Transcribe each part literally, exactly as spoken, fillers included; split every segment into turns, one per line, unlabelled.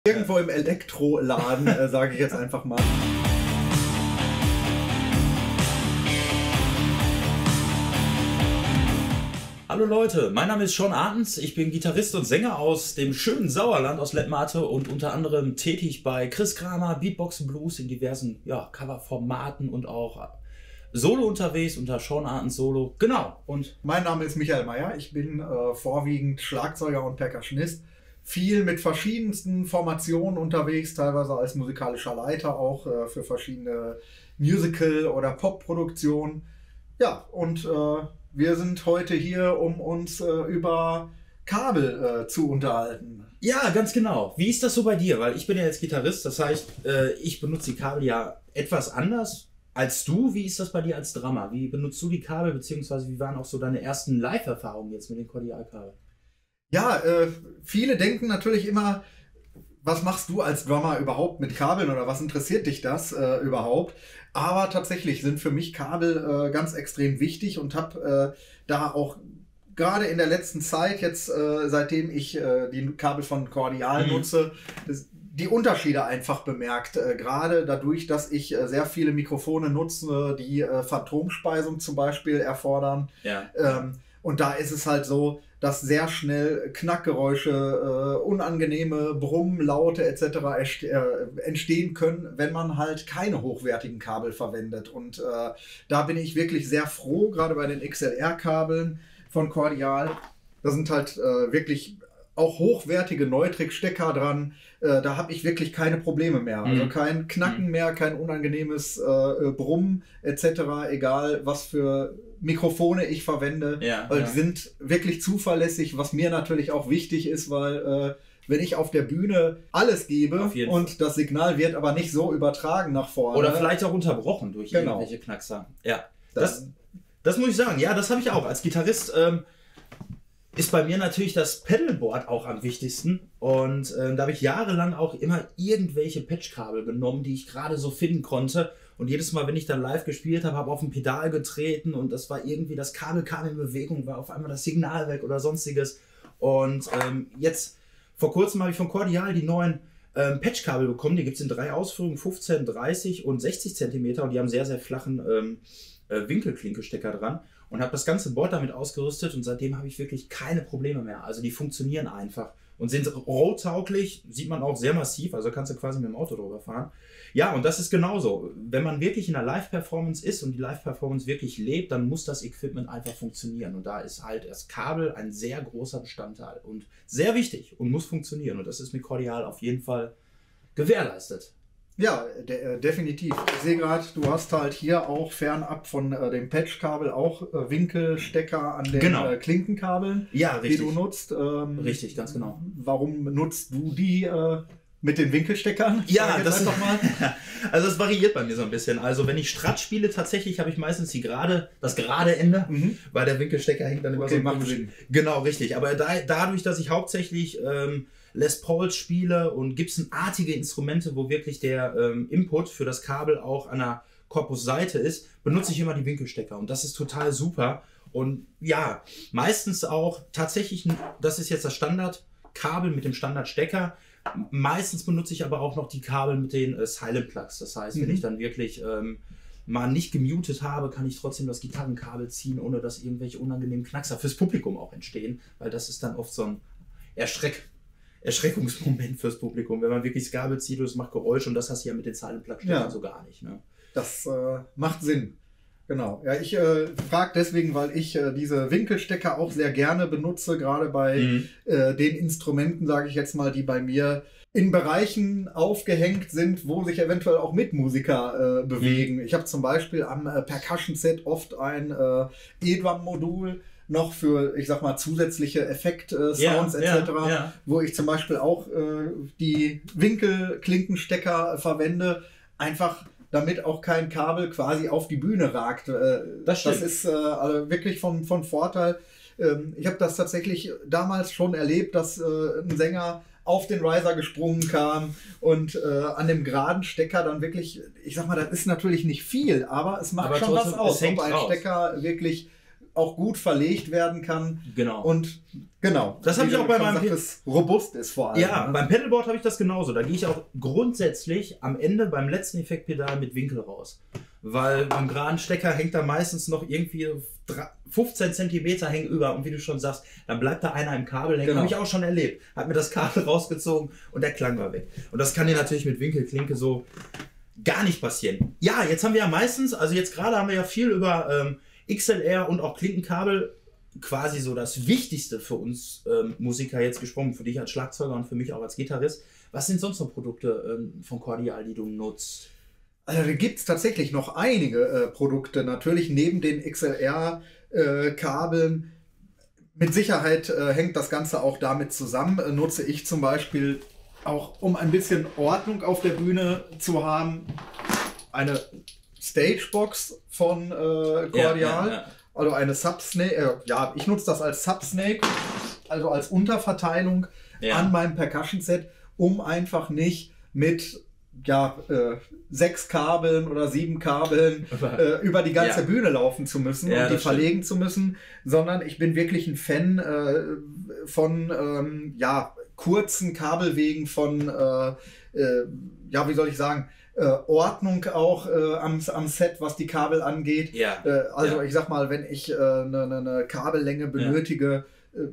Irgendwo im Elektroladen, äh, sage ich jetzt einfach mal.
Hallo Leute, mein Name ist Sean Artens, ich bin Gitarrist und Sänger aus dem schönen Sauerland, aus Lettmate und unter anderem tätig bei Chris Kramer, Beatboxen Blues in diversen ja, Coverformaten und auch Solo unterwegs unter Sean Artens Solo. Genau. Und
mein Name ist Michael Meyer, ich bin äh, vorwiegend Schlagzeuger und Percussionist. Viel mit verschiedensten Formationen unterwegs, teilweise als musikalischer Leiter auch äh, für verschiedene Musical- oder Pop-Produktionen. Ja, und äh, wir sind heute hier, um uns äh, über Kabel äh, zu unterhalten.
Ja, ganz genau. Wie ist das so bei dir? Weil ich bin ja jetzt Gitarrist, das heißt, äh, ich benutze die Kabel ja etwas anders als du. Wie ist das bei dir als Drummer? Wie benutzt du die Kabel, beziehungsweise wie waren auch so deine ersten Live-Erfahrungen jetzt mit den Cordial-Kabeln?
Ja, äh, viele denken natürlich immer, was machst du als Drummer überhaupt mit Kabeln oder was interessiert dich das äh, überhaupt? Aber tatsächlich sind für mich Kabel äh, ganz extrem wichtig und habe äh, da auch gerade in der letzten Zeit, jetzt äh, seitdem ich äh, die Kabel von Cordial mhm. nutze, das, die Unterschiede einfach bemerkt. Äh, gerade dadurch, dass ich äh, sehr viele Mikrofone nutze, die äh, Phantomspeisung zum Beispiel erfordern.
Ja.
Ähm, und da ist es halt so, dass sehr schnell Knackgeräusche, äh, unangenehme Brummlaute et cetera äh, entstehen können, wenn man halt keine hochwertigen Kabel verwendet. Und äh, da bin ich wirklich sehr froh, gerade bei den X L R-Kabeln von Cordial. Da sind halt äh, wirklich auch hochwertige Neutrik-Stecker dran. Äh, da habe ich wirklich keine Probleme mehr. Also kein Knacken
Mhm.
mehr, kein unangenehmes äh, Brummen et cetera. Egal, was für Mikrofone ich verwende.
Ja,
weil
ja.
die sind wirklich zuverlässig, was mir natürlich auch wichtig ist, weil äh, wenn ich auf der Bühne alles gebe
Auf jeden
und
Fall.
das Signal wird aber nicht so übertragen nach vorne.
Oder vielleicht auch unterbrochen durch
Genau.
irgendwelche Knackser. Ja,
Das-
das, das muss ich sagen. Ja, das habe ich auch. Als Gitarrist ähm, ist bei mir natürlich das Pedalboard auch am wichtigsten. Und ähm, da habe ich jahrelang auch immer irgendwelche Patchkabel genommen, die ich gerade so finden konnte. Und jedes Mal, wenn ich dann live gespielt habe, habe auf ein Pedal getreten und das war irgendwie, das Kabel kam in Bewegung, war auf einmal das Signal weg oder sonstiges. Und ähm, jetzt, vor kurzem habe ich von Cordial die neuen ähm, Patchkabel bekommen. Die gibt es in drei Ausführungen, fünfzehn, dreißig und sechzig Zentimeter. Und die haben sehr, sehr flachen ähm, äh, Winkelklinkestecker dran. Und habe das ganze Board damit ausgerüstet und seitdem habe ich wirklich keine Probleme mehr. Also die funktionieren einfach und sind roadtauglich, sieht man auch sehr massiv, also kannst du quasi mit dem Auto drüber fahren. Ja, und das ist genauso. Wenn man wirklich in der Live-Performance ist und die Live-Performance wirklich lebt, dann muss das Equipment einfach funktionieren. Und da ist halt das Kabel ein sehr großer Bestandteil und sehr wichtig und muss funktionieren. Und das ist mit Cordial auf jeden Fall gewährleistet.
Ja, de äh, definitiv. Ich sehe gerade, du hast halt hier auch fernab von äh, dem Patchkabel auch äh, Winkelstecker an den
Genau.
äh, Klinkenkabeln,
Ja,
die
richtig.
du nutzt. Ähm,
Richtig, ganz genau.
Warum nutzt du die äh, mit den Winkelsteckern?
Ja,
Sag ich jetzt
das
einfach mal.
Also das variiert bei mir so ein bisschen. Also wenn ich Strat spiele, tatsächlich habe ich meistens die gerade, das gerade Ende,
Mhm.
weil der Winkelstecker hängt dann immer
Okay,
so
macht
komisch.
Sinn.
Genau, richtig. Aber da, dadurch, dass ich hauptsächlich ähm, Les Pauls spiele und Gibson-artige Instrumente, wo wirklich der ähm, Input für das Kabel auch an der Korpusseite ist, benutze ich immer die Winkelstecker. Und das ist total super. Und ja, meistens auch tatsächlich, das ist jetzt das Standardkabel mit dem Standardstecker. Meistens benutze ich aber auch noch die Kabel mit den äh, Silent Plugs. Das heißt, wenn
Mhm.
ich dann wirklich ähm, mal nicht gemutet habe, kann ich trotzdem das Gitarrenkabel ziehen, ohne dass irgendwelche unangenehmen Knackser fürs Publikum auch entstehen. Weil das ist dann oft so ein Erschreck Erschreckungsmoment fürs Publikum, wenn man wirklich das Kabel zieht und es macht Geräusche und das hast du ja mit den Silent Plugs
Ja.
so gar nicht. Ne?
Das äh, macht Sinn. Genau. Ja, ich äh, frage deswegen, weil ich äh, diese Winkelstecker auch sehr gerne benutze, gerade bei
Mhm.
äh, den Instrumenten, sage ich jetzt mal, die bei mir in Bereichen aufgehängt sind, wo sich eventuell auch Mitmusiker äh, bewegen. Ich habe zum Beispiel am äh, Percussion-Set oft ein äh, E-Drum-Modul noch für, ich sag mal, zusätzliche Effekt-Sounds
Ja,
et cetera,
ja, ja.
wo ich zum Beispiel auch äh, die Winkelklinkenstecker verwende, einfach damit auch kein Kabel quasi auf die Bühne ragt. Äh,
Das stimmt.
ist äh, also wirklich von, von Vorteil. Ähm, ich habe das tatsächlich damals schon erlebt, dass äh, ein Sänger auf den Riser gesprungen kam und äh, an dem geraden Stecker dann wirklich, ich sag mal, das ist natürlich nicht viel, aber es macht
Aber
schon
trotzdem,
was aus,
es hängt
ob ein
raus.
Stecker wirklich auch gut verlegt werden kann.
Genau.
Und genau.
Das habe ich auch bei meinem
das robust ist vor allem.
Ja,
ne?
beim Pedalboard habe ich das genauso. Da gehe ich auch grundsätzlich am Ende beim letzten Effektpedal mit Winkel raus. Weil beim geraden Stecker hängt da meistens noch irgendwie fünfzehn Zentimeter hängen über. Und wie du schon sagst, dann bleibt da einer im Kabel hängen. Genau. Habe ich auch schon erlebt. Hat mir das Kabel rausgezogen und der Klang war weg. Und das kann dir natürlich mit Winkelklinke so gar nicht passieren. Ja, jetzt haben wir ja meistens, also jetzt gerade haben wir ja viel über ähm, X L R und auch Klinkenkabel, quasi so das Wichtigste für uns ähm, Musiker jetzt gesprochen, für dich als Schlagzeuger und für mich auch als Gitarrist. Was sind sonst noch Produkte ähm, von Cordial, die du nutzt?
Also da gibt es tatsächlich noch einige äh, Produkte, natürlich neben den X L R-Kabeln. Äh, Mit Sicherheit äh, hängt das Ganze auch damit zusammen. Äh, nutze ich zum Beispiel auch, um ein bisschen Ordnung auf der Bühne zu haben, eine Stagebox von äh, Cordial. Ja, ja, ja. Also eine Subsnake. Äh, ja, ich nutze das als Subsnake, also als Unterverteilung ja. an meinem Percussion-Set, um einfach nicht mit ja, äh, sechs Kabeln oder sieben Kabeln äh, über die ganze ja. Bühne laufen zu müssen ja, und die verlegen stimmt. zu müssen, sondern ich bin wirklich ein Fan äh, von ähm, ja, kurzen Kabelwegen, von äh, äh, ja, wie soll ich sagen, äh, Ordnung auch äh, am, am Set, was die Kabel angeht.
Ja.
Äh, also
ja.
ich sag mal, wenn ich eine äh, ne, ne Kabellänge benötige, ja. äh,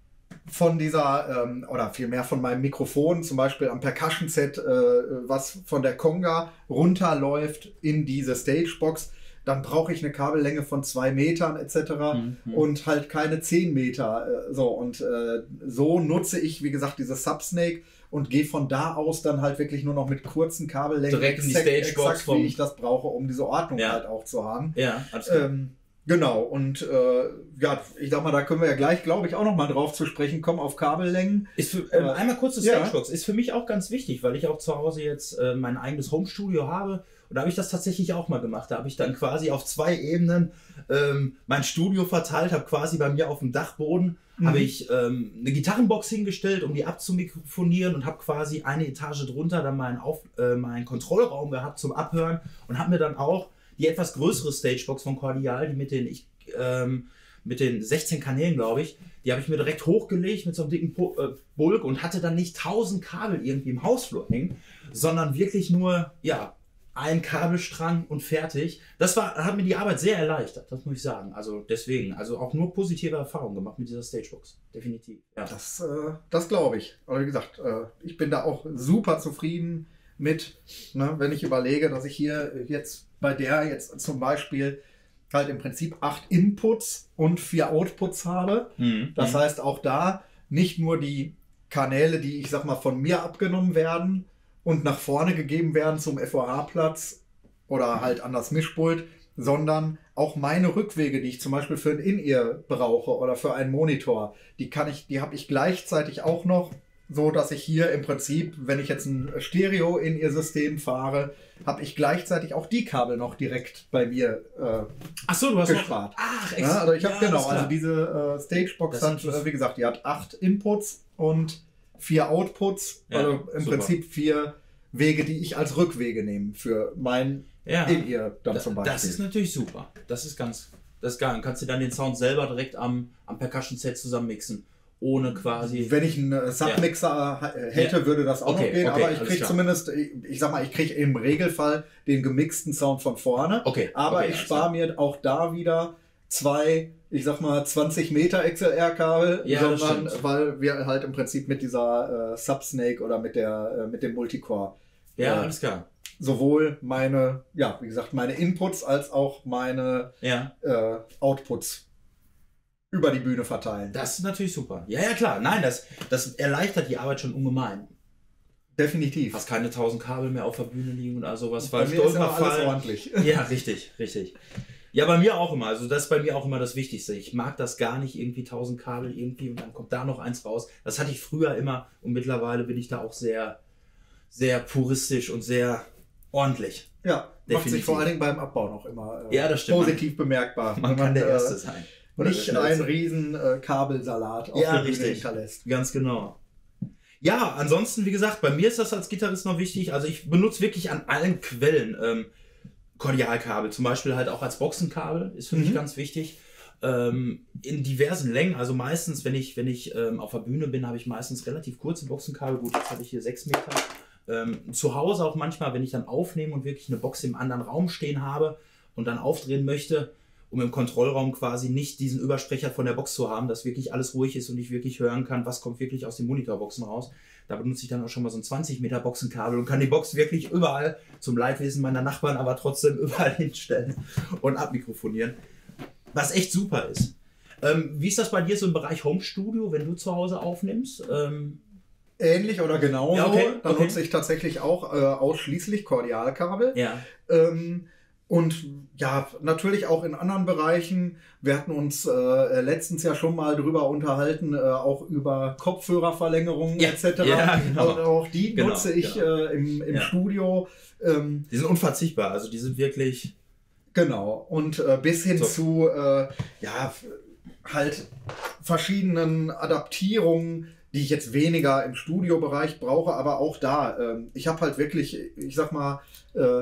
von dieser, ähm, oder vielmehr von meinem Mikrofon, zum Beispiel am Percussion-Set, äh, was von der Conga runterläuft in diese Stagebox, dann brauche ich eine Kabellänge von zwei Metern et cetera mhm. und halt keine zehn Meter. Äh, so, und äh, so nutze ich, wie gesagt, diese Subsnake und gehe von da aus dann halt wirklich nur noch mit kurzen Kabellängen
direkt in die Stagebox,
exakt, wie ich das brauche, um diese Ordnung ja. halt auch zu haben.
Ja, alles klar.
Ähm, Genau, und äh, ja, ich sag mal, da können wir ja gleich, glaube ich, auch noch mal drauf zu sprechen kommen, auf Kabellängen.
Ist für, ähm, einmal kurz das Stagebox, ja. ist für mich auch ganz wichtig, weil ich auch zu Hause jetzt äh, mein eigenes Homestudio habe und da habe ich das tatsächlich auch mal gemacht. Da habe ich dann quasi auf zwei Ebenen ähm, mein Studio verteilt, habe quasi bei mir auf dem Dachboden mhm. habe ich ähm, eine Gitarrenbox hingestellt, um die abzumikrofonieren und habe quasi eine Etage drunter dann meinen, auf, äh, meinen Kontrollraum gehabt zum Abhören und habe mir dann auch die etwas größere Stagebox von Cordial, die mit den, ich, ähm, mit den sechzehn Kanälen, glaube ich, die habe ich mir direkt hochgelegt mit so einem dicken po äh, Bulk und hatte dann nicht tausend Kabel irgendwie im Hausflur hängen, sondern wirklich nur, ja, ein Kabelstrang und fertig. Das war, hat mir die Arbeit sehr erleichtert, das muss ich sagen. Also deswegen, also auch nur positive Erfahrungen gemacht mit dieser Stagebox. Definitiv. Ja.
Das, äh, das glaube ich. Aber wie gesagt, äh, ich bin da auch super zufrieden mit, ne, wenn ich überlege, dass ich hier jetzt bei der jetzt zum Beispiel halt im Prinzip acht Inputs und vier Outputs habe. Mhm. Das heißt auch da nicht nur die Kanäle, die ich sag mal von mir abgenommen werden und nach vorne gegeben werden zum F O H-Platz oder halt an das Mischpult, sondern auch meine Rückwege, die ich zum Beispiel für ein In-Ear brauche oder für einen Monitor, die kann ich, die habe ich gleichzeitig auch noch, so dass ich hier im Prinzip, wenn ich jetzt ein Stereo in ihr System fahre, habe ich gleichzeitig auch die Kabel noch direkt bei mir äh,
Ach so, du hast
gespart.
Noch, ach,
ja, also ich habe ja, genau, also diese äh, Stagebox hat, äh, wie gesagt, die hat acht Inputs und vier Outputs, ja, also im super. Prinzip vier Wege, die ich als Rückwege nehme für mein
ja,
In-Ear dann
da,
zum Beispiel.
Das ist natürlich super. Das ist ganz, das ist geil. Dann kannst du dann den Sound selber direkt am, am Percussion-Set zusammen mixen. Ohne quasi.
Wenn ich einen Submixer ja. hätte, würde das auch okay, noch gehen,
okay,
aber ich kriege zumindest, ich, ich sag mal, ich kriege im Regelfall den gemixten Sound von vorne.
Okay.
Aber
okay,
ich spare mir auch da wieder zwei, ich sag mal, zwanzig Meter X L R-Kabel,
ja,
sondern weil wir halt im Prinzip mit dieser äh, Subsnake oder mit der äh, mit dem Multicore
ja,
äh,
alles klar.
sowohl meine, ja, wie gesagt, meine Inputs als auch meine
ja.
äh, Outputs über die Bühne verteilen.
Das ist natürlich super. Ja, ja, klar. Nein, das, das erleichtert die Arbeit schon ungemein.
Definitiv.
Hast keine tausend Kabel mehr auf der Bühne liegen oder sowas.
Bei mir ist immer alles ordentlich.
Ja, richtig, richtig. Ja, bei mir auch immer. Also das ist bei mir auch immer das Wichtigste. Ich mag das gar nicht, irgendwie tausend Kabel irgendwie und dann kommt da noch eins raus. Das hatte ich früher immer und mittlerweile bin ich da auch sehr, sehr puristisch und sehr ordentlich.
Ja, definitiv. Macht sich vor allen Dingen beim Abbau noch immer äh,
ja, das stimmt.
positiv bemerkbar.
Man kann der äh, Erste sein.
Nicht ein riesen äh, Kabelsalat auf
ja,
der Bühne
hinterlässt. Ganz genau. Ja, ansonsten, wie gesagt, bei mir ist das als Gitarrist noch wichtig. Also ich benutze wirklich an allen Quellen ähm, Cordialkabel. Zum Beispiel halt auch als Boxenkabel. Ist für mhm. mich ganz wichtig. ähm, in diversen Längen. Also meistens, wenn ich, wenn ich ähm, auf der Bühne bin, habe ich meistens relativ kurze Boxenkabel. Gut, jetzt habe ich hier sechs Meter. Ähm, zu Hause auch manchmal, wenn ich dann aufnehme und wirklich eine Box im anderen Raum stehen habe und dann aufdrehen möchte, um im Kontrollraum quasi nicht diesen Übersprecher von der Box zu haben, dass wirklich alles ruhig ist und ich wirklich hören kann, was kommt wirklich aus den Monitorboxen raus. Da benutze ich dann auch schon mal so ein zwanzig Meter Boxenkabel und kann die Box wirklich überall, zum Leidwesen meiner Nachbarn, aber trotzdem überall hinstellen und abmikrofonieren. Was echt super ist. Ähm, wie ist das bei dir so im Bereich Home Studio, wenn du zu Hause aufnimmst? Ähm,
Ähnlich oder genauso.
Ja, okay,
Da
okay.
nutze ich tatsächlich auch äh, ausschließlich Kordialkabel.
ja.
Ähm, und ja, natürlich auch in anderen Bereichen. Wir hatten uns äh, letztens ja schon mal drüber unterhalten, äh, auch über Kopfhörerverlängerungen
Ja,
et cetera.
ja, genau.
Also auch die
Genau,
nutze ich
genau.
äh, im, im
Ja.
Studio. Ähm,
Die sind unverzichtbar, also die sind wirklich...
Genau, und äh, bis hin
So.
zu äh, ja, f- halt verschiedenen Adaptierungen, die ich jetzt weniger im Studiobereich brauche, aber auch da. Ähm, ich habe halt wirklich, ich sag mal, äh,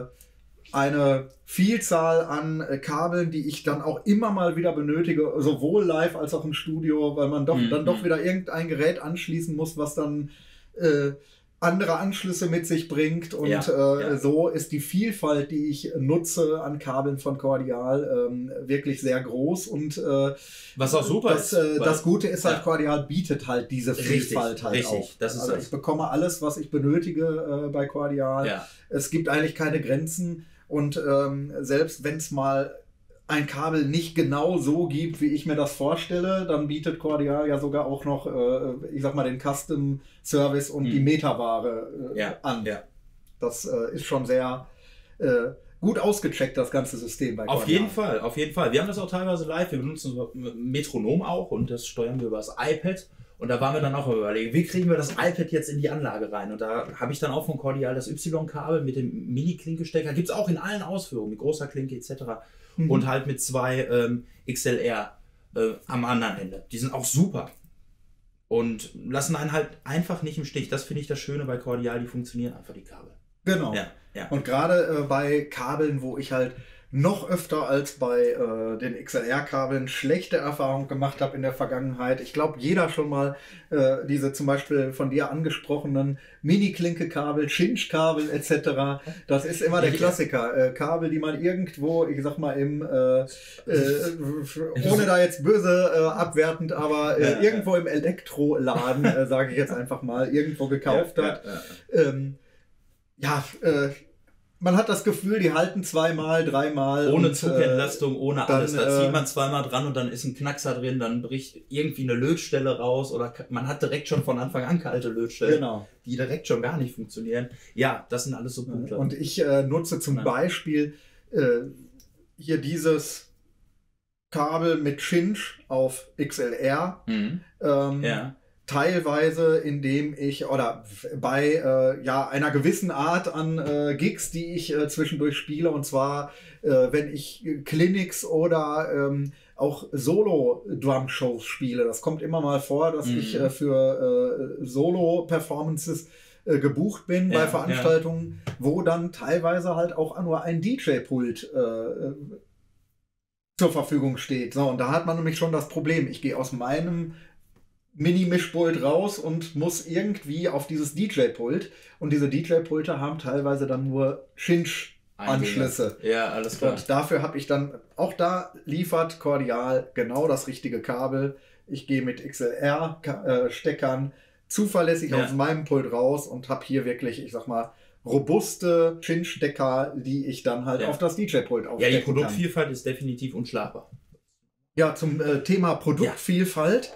eine Vielzahl an äh, Kabeln, die ich dann auch immer mal wieder benötige, sowohl live als auch im Studio, weil man doch
Mhm.
dann doch wieder irgendein Gerät anschließen muss, was dann äh, andere Anschlüsse mit sich bringt. Und
Ja,
äh,
ja.
so ist die Vielfalt, die ich nutze an Kabeln von Cordial, ähm, wirklich sehr groß. Und äh,
Was auch super
das,
ist.
äh,
weil-
das Gute ist halt,
Ja.
Cordial bietet halt diese
Richtig,
Vielfalt halt
richtig,
auch.
das ist
also
das.
ich bekomme alles, was ich benötige äh, bei Cordial.
Ja.
Es gibt eigentlich keine Grenzen. Und ähm, selbst wenn es mal ein Kabel nicht genau so gibt, wie ich mir das vorstelle, dann bietet Cordial ja sogar auch noch, äh, ich sag mal, den Custom Service und
Hm.
die Metaware äh,
Ja,
an.
ja.
Das äh, ist schon sehr äh, gut ausgecheckt, das ganze System bei Cordial.
Auf jeden Fall, auf jeden Fall. Wir haben das auch teilweise live. Wir benutzen so ein Metronom auch und das steuern wir über das iPad. Und da waren wir dann auch am Überlegen, wie kriegen wir das iPad jetzt in die Anlage rein? Und da habe ich dann auch von Cordial das Y-Kabel mit dem Mini-Klinkestecker. Gibt es auch in allen Ausführungen, mit großer Klinke et cetera.
Mhm.
Und halt mit zwei ähm, X L R äh, am anderen Ende. Die sind auch super. Und lassen einen halt einfach nicht im Stich. Das finde ich das Schöne bei Cordial, die funktionieren einfach, die Kabel.
Genau.
Ja, ja.
Und gerade äh, bei Kabeln, wo ich halt noch öfter als bei äh, den X L R-Kabeln schlechte Erfahrungen gemacht habe in der Vergangenheit. Ich glaube, jeder schon mal äh, diese zum Beispiel von dir angesprochenen Mini-Klinke-Kabel, Cinch-Kabel et cetera. Das ist immer der Klassiker. Äh, Kabel, die man irgendwo, ich sag mal, im äh, äh, ohne da jetzt böse äh, abwertend, aber äh,
Ja, ja.
irgendwo im Elektroladen, äh, sage ich jetzt einfach mal, irgendwo gekauft
ja,
hat.
Ja, ja.
Ähm, ja, äh, man hat das Gefühl, die halten zweimal, dreimal.
Ohne
und,
Zugentlastung, ohne
dann,
alles. Da
äh,
zieht man zweimal dran und dann ist ein Knackser drin, dann bricht irgendwie eine Lötstelle raus oder ka- man hat direkt schon von Anfang an kalte
Äh,
Lötstellen,
genau.
die direkt schon gar nicht funktionieren. Ja, das sind alles so Punkte.
Und ich äh, nutze zum
Ja.
Beispiel äh, hier dieses Kabel mit Cinch auf X L R.
mhm.
Ähm,
Ja.
Teilweise, indem ich, oder bei äh, ja, einer gewissen Art an äh, Gigs, die ich äh, zwischendurch spiele, und zwar, äh, wenn ich äh, Clinics oder ähm, auch Solo-Drum-Shows spiele. Das kommt immer mal vor, dass
Mhm.
ich äh, für äh, Solo-Performances äh, gebucht bin
Ja,
bei Veranstaltungen, wo dann teilweise halt auch nur ein D J-Pult äh, zur Verfügung steht. So, und da hat man nämlich schon das Problem. Ich gehe aus meinem Mini-Mischpult raus und muss irgendwie auf dieses D J-Pult. Und diese D J-Pulte haben teilweise dann nur Cinch-Anschlüsse.
Ja, alles klar.
Und dafür habe ich dann, auch da liefert Cordial genau das richtige Kabel. Ich gehe mit X L R-Steckern zuverlässig
Ja.
aus meinem Pult raus und habe hier wirklich, ich sag mal, robuste Cinch-Stecker, die ich dann halt
Ja.
auf das D J-Pult
Ja,
aufstecken
die
kann.
Produktvielfalt ist definitiv unschlagbar.
Ja, zum äh, Thema Produktvielfalt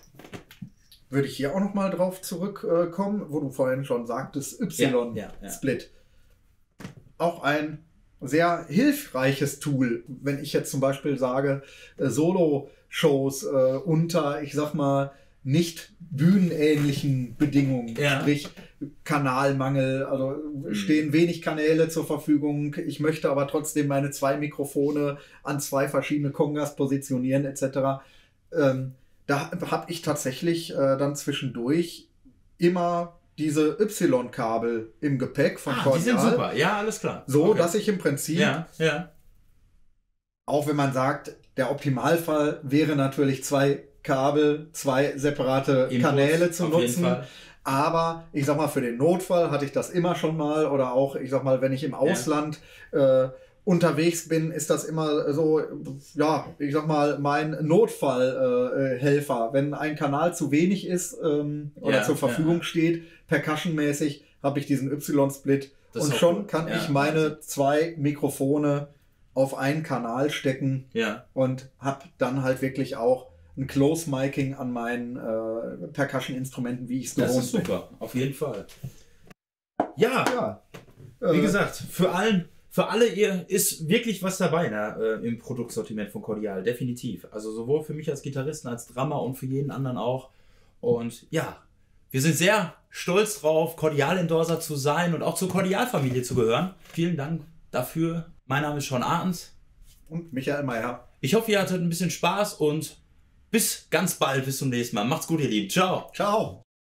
würde ich hier auch noch mal drauf zurückkommen, äh, wo du vorhin schon sagtest, Y-Split.
Ja, ja, ja.
Auch ein sehr hilfreiches Tool, wenn ich jetzt zum Beispiel sage, äh, Solo-Shows äh, unter, ich sag mal, nicht bühnenähnlichen Bedingungen,
Ja.
sprich Kanalmangel, also
Mhm.
stehen wenig Kanäle zur Verfügung, ich möchte aber trotzdem meine zwei Mikrofone an zwei verschiedene Kongas positionieren et cetera. Ähm, da habe ich tatsächlich äh, dann zwischendurch immer diese Y-Kabel im Gepäck von
Ah, die sind
Cordial.
super. Ja, alles klar.
So,
Okay.
dass ich im Prinzip,
Ja, ja.
auch wenn man sagt, der Optimalfall wäre natürlich zwei Kabel, zwei separate
Inputs,
Kanäle zu
auf jeden
nutzen.
Fall.
Aber ich sag mal, für den Notfall hatte ich das immer schon mal. Oder auch, ich sag mal, wenn ich im Ausland äh, unterwegs bin, ist das immer so, ja, ich sag mal, mein Notfallhelfer. Äh, Helfer. Wenn ein Kanal zu wenig ist ähm, oder
Ja,
zur Verfügung
ja.
steht, percussionmäßig, habe ich diesen Y-Split.
Das ist
Und
auch
schon
gut.
kann
Ja,
ich meine
Wahnsinn.
zwei Mikrofone auf einen Kanal stecken
Ja.
und habe dann halt wirklich auch ein Close-Miking an meinen äh, Percussion-Instrumenten, wie ich es
Das
gewohnt
ist super, auf jeden Fall. Ja,
bin. Ja.
wie
Äh,
gesagt, für allen, für alle ihr ist wirklich was dabei, ne, äh, im Produktsortiment von Cordial, definitiv. Also sowohl für mich als Gitarristen, als Drummer und für jeden anderen auch. Und ja, wir sind sehr stolz drauf, Cordial-Endorser zu sein und auch zur Cordial-Familie zu gehören. Vielen Dank dafür. Mein Name ist Sean Artens.
Und Michael Mayer.
Ich hoffe, ihr hattet ein bisschen Spaß und bis ganz bald, bis zum nächsten Mal. Macht's gut, ihr Lieben. Ciao.
Ciao.